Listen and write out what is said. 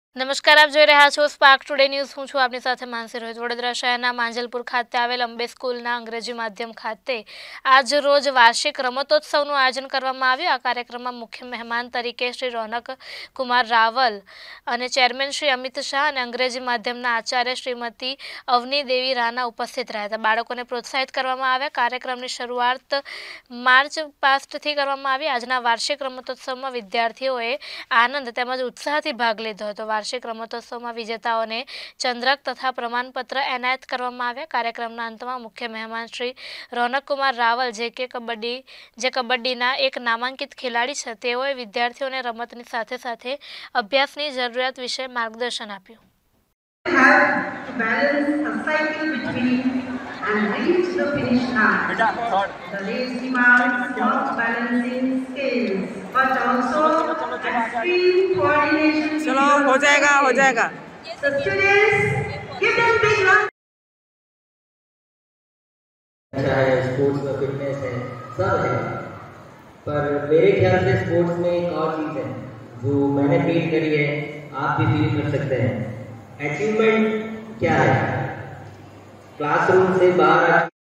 નમસ્કાર, આપ જોઈ રહ્યા છો સ્પાર્ક ટુડે ન્યૂઝ। હું છું આપની સાથે માનસી રોહિત। વડોદરા શહેરના માંજલપુર ખાતે આવેલ અંબે સ્કૂલના અંગ્રેજી માધ્યમ ખાતે આજ રોજ વાર્ષિક રમતોત્સવનું આયોજન કરવામાં આવ્યું। આ કાર્યક્રમમાં મુખ્ય મહેમાન તરીકે શ્રી રોનક કુમાર રાવલ અને ચેરમેન શ્રી અમિત શાહ અને અંગ્રેજી માધ્યમના આચાર્ય શ્રીમતી અવની દેવી રાણા ઉપસ્થિત રહ્યા હતા। બાળકોને પ્રોત્સાહિત કરવામાં આવ્યા। કાર્યક્રમની શરૂઆત માર્ચ પાસ્ટથી કરવામાં આવી। આજના વાર્ષિક રમતોત્સવમાં વિદ્યાર્થીઓએ આનંદ તેમજ ઉત્સાહથી ભાગ લીધો હતો। વાર્ષિક રમતોત્સવમાં વિજેતાઓને ચંદ્રક તથા પ્રમાણપત્ર એનાયત કરવામાં આવ્યા। કાર્યક્રમના અંતમાં મુખ્ય મહેમાન શ્રી રોનક કુમાર રાવલ જે કબડ્ડીના એક નામાંકિત ખેલાડી છે, તેઓએ વિદ્યાર્થીઓને રમતની સાથે સાથે અભ્યાસની જરૂરિયાત વિશે માર્ગદર્શન આપ્યું। And reach the finish line. The race demands not balancing skills, but also extreme coordination. चलो हो जाएगा। So students, give them big round. अच्छा है, स्पोर्ट्स में फिटनेस है, सब है, पर मेरे ख्याल से स्पोर्ट्स में एक और चीज़ है जो मैंने फील करी है, आप भी फील कर सकते हैं। अचीवमेंट क्या है? क्लासरूम से बाहर